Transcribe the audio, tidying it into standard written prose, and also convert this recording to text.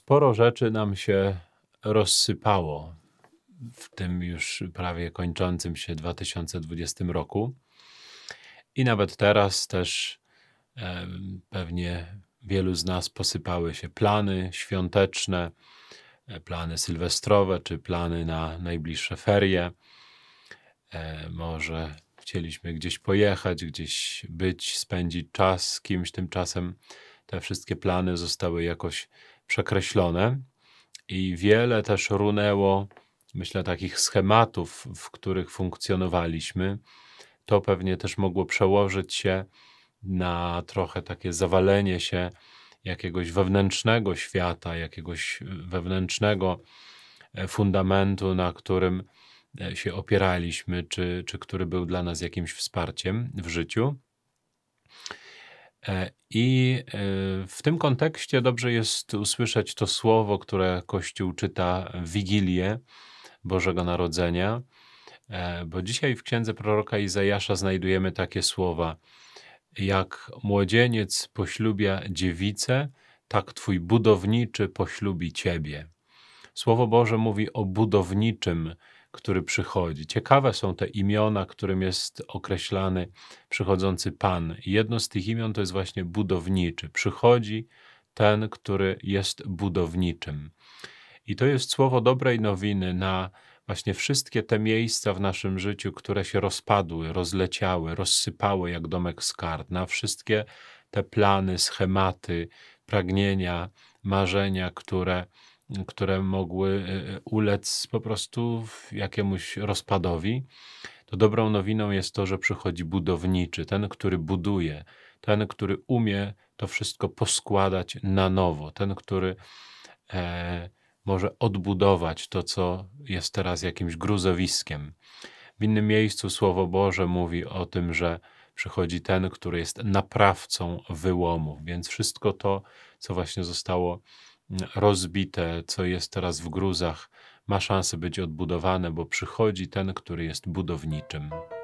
Sporo rzeczy nam się rozsypało w tym już prawie kończącym się 2020 roku. I nawet teraz też pewnie wielu z nas posypały się plany świąteczne, plany sylwestrowe czy plany na najbliższe ferie. Może chcieliśmy gdzieś pojechać, gdzieś być, spędzić czas z kimś. Tymczasem te wszystkie plany zostały jakoś przekreślone i wiele też runęło, myślę, takich schematów, w których funkcjonowaliśmy. To pewnie też mogło przełożyć się na trochę takie zawalenie się jakiegoś wewnętrznego świata, jakiegoś wewnętrznego fundamentu, na którym się opieraliśmy, czy który był dla nas jakimś wsparciem w życiu. I w tym kontekście dobrze jest usłyszeć to słowo, które Kościół czyta w Wigilię Bożego Narodzenia, bo dzisiaj w księdze proroka Izajasza znajdujemy takie słowa: jak młodzieniec poślubia dziewicę, tak Twój budowniczy poślubi Ciebie. Słowo Boże mówi o budowniczym, który przychodzi. Ciekawe są te imiona, którym jest określany przychodzący Pan. Jedno z tych imion to jest właśnie budowniczy. Przychodzi ten, który jest budowniczym. I to jest słowo dobrej nowiny na właśnie wszystkie te miejsca w naszym życiu, które się rozpadły, rozleciały, rozsypały jak domek z kart, na wszystkie te plany, schematy, pragnienia, marzenia, które mogły ulec po prostu jakiemuś rozpadowi. To dobrą nowiną jest to, że przychodzi budowniczy, ten, który buduje, ten, który umie to wszystko poskładać na nowo, ten, który może odbudować to, co jest teraz jakimś gruzowiskiem. W innym miejscu Słowo Boże mówi o tym, że przychodzi ten, który jest naprawcą wyłomów, więc wszystko to, co właśnie zostało rozbite, co jest teraz w gruzach, ma szansę być odbudowane, bo przychodzi ten, który jest budowniczym.